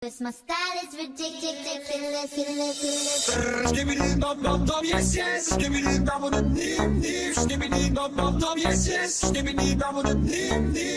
ridiculous. My style is ridiculous. Skibidi dum dum dum, yes yes. Skibidi dum dum dim dim. Skibidi dum dum dum, yes yes. Skibidi dum dum dim dim.